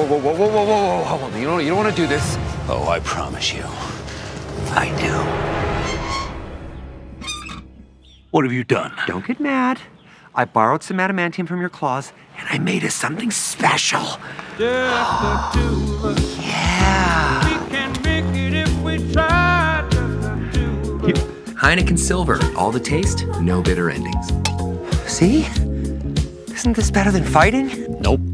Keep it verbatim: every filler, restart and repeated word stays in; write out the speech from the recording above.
whoa, whoa, whoa, whoa, whoa, whoa, whoa. You don't, you don't want to do this. Oh, I promise you, I do. What have you done? Don't get mad. I borrowed some adamantium from your claws, and I made us something special. Just the two of us. Yeah. We can make it if we try. Just the two of us. Heineken Silver, all the taste, no bitter endings. See? Isn't this better than fighting? Nope.